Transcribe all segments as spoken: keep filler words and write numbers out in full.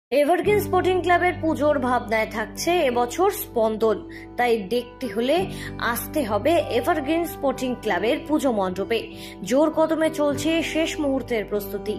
Evergreen sporting ক্লাবের পুজোর ভাবনায় থাকছে এবছর স্পন্দন। তাই দেখতে হলে আসতে হবে এভারগ্রিন স্পোর্টিং ক্লাবের পুজো মণ্ডপে। জোর কদমে চলছে শেষ মুহূর্তের প্রস্তুতি।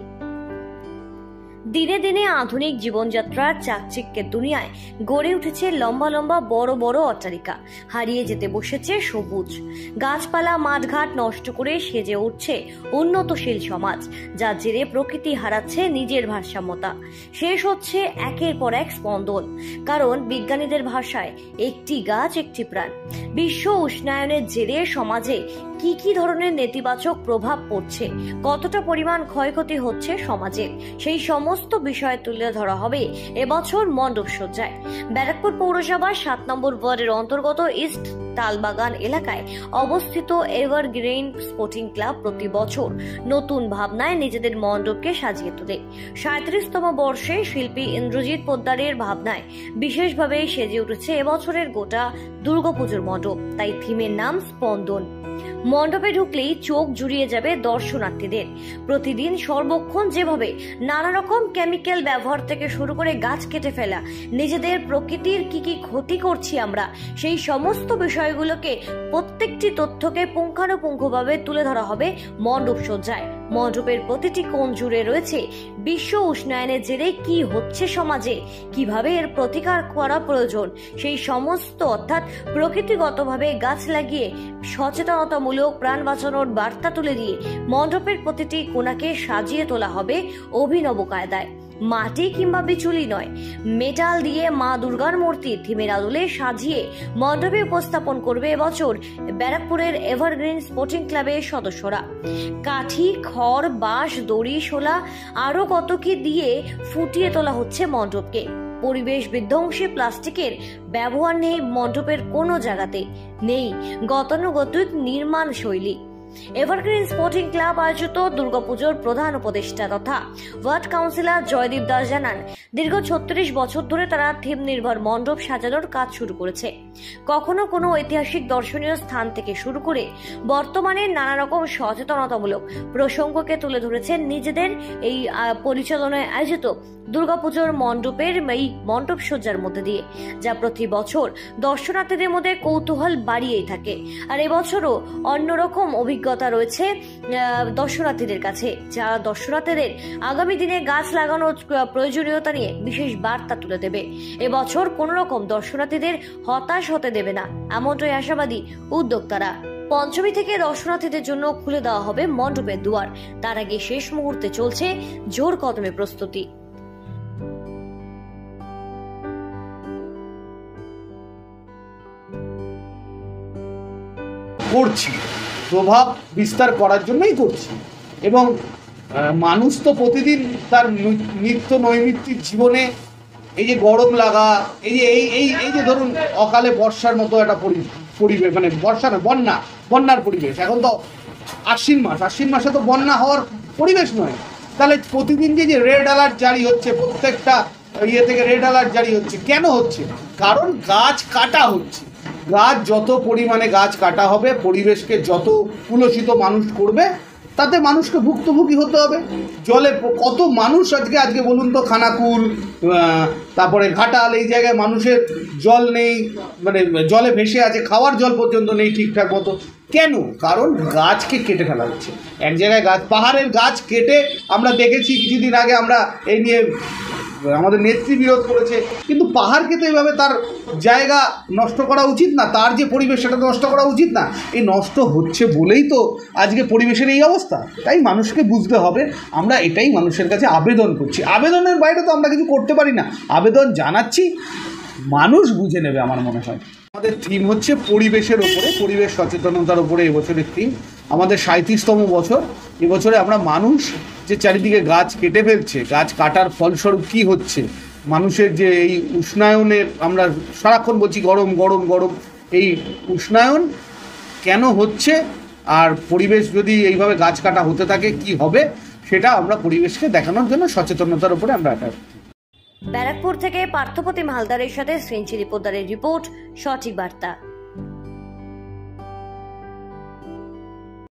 দিনে দিনে আধুনিক জীবনযাত্রার চাকচিক্যের দুনিয়ায় গড়ে উঠেছে লম্বা লম্বা বড় বড় অট্টালিকা। হারিয়ে যেতে বসেছে সবুজ। গাছপালা মাঠঘাট নষ্ট করে সেজে উঠছে উন্নতশীল সমাজ, যার জেরে প্রকৃতি হারাচ্ছে নিজের ভারসাম্যতা। শেষ হচ্ছে একের পর এক স্পন্দন। কারণ বিজ্ঞানীদের ভাষায় একটি গাছ একটি প্রাণ। বিশ্ব উষ্ণায়নের জেরে সমাজে কি কি ধরনের নেতিবাচক প্রভাব পড়ছে, কতটা পরিমাণ ক্ষয়ক্ষতি হচ্ছে সমাজের, সেই সমস্ত বিষয় তুলে ধরা হবে এবছর মণ্ডপ সজ্জায়। ব্যারাকপুর পৌরসভার সাত নম্বর ওয়ার্ডের অন্তর্গত ইস্ট তালবাগান এলাকায় অবস্থিত এভারগ্রিন স্পোর্টিং ক্লাব প্রতি বছর নতুন ভাবনায় নিজেদের মণ্ডপকে সাজিয়ে তোলে। সাঁত্রিশতম বর্ষে শিল্পী ইন্দ্রজিৎ পোদ্দারের ভাবনায় বিশেষভাবে সেজে উঠেছে এবছরের গোটা দুর্গাপুজোর মণ্ডপ। তাই থিমের নাম স্পন্দন। মণ্ডপে ঢুকলেই চোখ জুড়িয়ে যাবে দর্শনার্থীদের। প্রতিদিন সর্বক্ষণ যেভাবে নানা রকম কেমিক্যাল ব্যবহার থেকে শুরু করে গাছ কেটে ফেলা, নিজেদের প্রকৃতির কি কি ক্ষতি করছি আমরা, সেই সমস্ত বিষয়গুলোকে প্রত্যেকটি তথ্যকে পুঙ্খানুপুঙ্খভাবে তুলে ধরা হবে মণ্ডপ সজ্জায়। মণ্ডপের প্রতিটি কোণ জুড়ে রয়েছে বিশ্ব উষ্ণায়নের জেরে কি হচ্ছে সমাজে, কিভাবে এর প্রতিকার করা প্রয়োজন, সেই সমস্ত অর্থাৎ প্রকৃতিগতভাবে গাছ লাগিয়ে সচেতনতামূলক প্রাণ বাঁচানোর বার্তা তুলে দিয়ে মণ্ডপের প্রতিটি কোণাকে সাজিয়ে তোলা হবে অভিনব কায়দায়। মাটি কিংবা বিচুলি নয়, মেটাল দিয়ে মা দুর্গার মূর্তি থিমের আদলে সাজিয়ে মণ্ডপে উপস্থাপন করবে এবছর ব্যারাকপুরের এভারগ্রিন স্পোর্টিং ক্লাবের সদস্যরা। কাঠি, খড়, বাঁশ, দড়ি, শোলা আরো কত কি দিয়ে ফুটিয়ে তোলা হচ্ছে মণ্ডপকে। পরিবেশ বিধ্বংসী প্লাস্টিকের ব্যবহার নেই মণ্ডপের কোনো জায়গাতে, নেই গতানুগতিক নির্মাণ শৈলী। এভারগ্রিন স্পোর্টিং ক্লাব আয়োজিত দুর্গাপুজোর প্রধান উপদেষ্টা তথা ওয়ার্ড কাউন্সিলর জয়দীপ দাস জানান, দীর্ঘ ছত্রিশ বছর ধরে তারা থিম নির্ভর মণ্ডপ সাজানোর কাজ শুরু করেছে। কখনো কোনো ঐতিহাসিক দর্শনীয় স্থান থেকে শুরু করে বর্তমানে নানা রকম সচেতনতামূলক প্রসঙ্গকে তুলে ধরেছেন নিজেদের এই পরিচালনায় আয়োজিত দুর্গাপুজোর মণ্ডপের এই মণ্ডপ সজ্জার মধ্যে দিয়ে, যা প্রতি বছর দর্শনার্থীদের মধ্যে কৌতূহল বাড়িয়েই থাকে। আর এবছরও অন্যরকম অভিজ্ঞতা রয়েছে দর্শনার্থীদের কাছে, যা দর্শনার্থীদের আগামী দিনে গাছ লাগানোর প্রয়োজনীয়তা নিয়ে বিশেষ বার্তা তুলে দেবে। এবছর কোন রকম দর্শনার্থীদের হতাশ হতে দেবে না, এমনটাই আশাবাদী উদ্যোক্তারা। পঞ্চমী থেকে দর্শনার্থীদের জন্য খুলে দেওয়া হবে মণ্ডপের দুয়ার। তার আগে শেষ মুহূর্তে চলছে জোর কদমে প্রস্তুতি। করছি প্রভাব বিস্তার করার জন্যই করছি, এবং মানুষ তো প্রতিদিন তার নিত্য নৈমিত্তিক জীবনে এই যে গরম লাগা, এই যে এই এই এই যে ধরুন অকালে বর্ষার মতো একটা পরিবেশ, মানে বর্ষা না বন্যা বন্যার পরিবেশ। এখন তো আশ্বিন মাস, আশ্বিন মাসে তো বন্যা হওয়ার পরিবেশ নয়। তাহলে প্রতিদিন যে যে রেড অ্যালার্ট জারি হচ্ছে, প্রত্যেকটা ইয়ে থেকে রেড অ্যালার্ট জারি হচ্ছে, কেন হচ্ছে? কারণ গাছ কাটা হচ্ছে। গাছ যত পরিমাণে গাছ কাটা হবে, পরিবেশকে যত কুলসিত মানুষ করবে, তাতে মানুষকে ভুক্তভোগী হতে হবে। জলে কত মানুষ আজকে আজকে বলুন তো, খানাকুল, তারপরে ঘাটাল, এই জায়গায় মানুষের জল নেই, মানে জলে ভেসে আছে, খাওয়ার জল পর্যন্ত নেই ঠিকঠাক মতো। কেন? কারণ গাছকে কেটে ফেলা হচ্ছে। এক জায়গায় গাছ, পাহাড়ের গাছ কেটে আমরা দেখেছি কিছুদিন আগে, আমরা এই নিয়ে আমাদের নেত্রী বিরোধ করেছে, কিন্তু পাহাড়কে তো এইভাবে তার জায়গা নষ্ট করা উচিত না, তার যে পরিবেশ সেটা নষ্ট করা উচিত না। এই নষ্ট হচ্ছে বলেই তো আজকে পরিবেশের এই অবস্থা। তাই মানুষকে বুঝতে হবে, আমরা এটাই মানুষের কাছে আবেদন করছি। আবেদনের বাইরে তো আমরা কিছু করতে পারি না, আবেদন জানাচ্ছি, মানুষ বুঝে নেবে আমার মনে হয়। আমাদের থিম হচ্ছে পরিবেশের ওপরে, পরিবেশ সচেতনতার উপরে এবছরের থিম। আমাদের সাঁত্রিশতম বছর। এবছরে আমরা মানুষ যে চারিদিকে গাছ কেটে ফেলছে, গাছ কাটার ফলস্বরূপ কী হচ্ছে, মানুষের যে এই উষ্ণায়নের, আমরা সারাক্ষণ বলছি গরম গরম গরম, এই উষ্ণায়ন কেন হচ্ছে, আর পরিবেশ যদি এইভাবে গাছ কাটা হতে থাকে কি হবে, সেটা আমরা পরিবেশকে দেখানোর জন্য সচেতনতার উপরে আমরা এটা। ব্যারাকপুর থেকে পার্থপ্রতিম হালদারের সাথে সেঞ্চুরি পোদ্দারের রিপোর্ট, সঠিক বার্তা।